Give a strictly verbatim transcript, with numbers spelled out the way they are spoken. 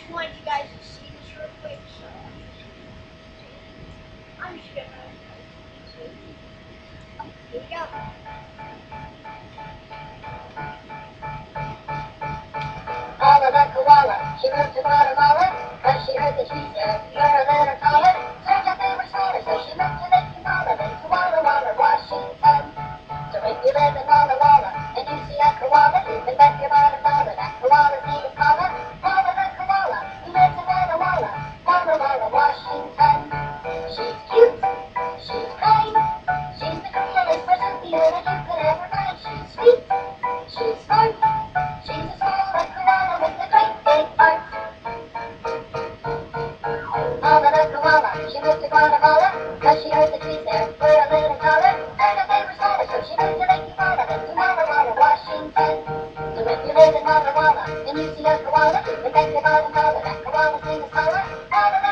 just want you guys to see this real quick, so I'm just gonna. Here we go. Paula the koala, she moved to Guatemala, cause she heard the trees there grew a little taller. Turned out they were smaller, so she moved to Lake Koala, then to Walla Walla, Washington. So if you live in Walla Walla, and you see a koala, then bet your bottom dollar that koala's name is Paula. Paula the koala, who lives in Walla Walla, Walla Walla, Washington. She's cute, she's kind, she's the coolest person that you could ever find. She's sweet, she's smart, she's a smaller koala with a great big heart. Paula the koala, she moved to Guatemala, cause she heard the trees there were a little taller. Turned out they were smaller, so she moved to Lake Koala, then to Walla Walla, Washington. So if you live in Walla Walla, and you see a koala, then bet your bottom dollar that koala's name is Paula. Paula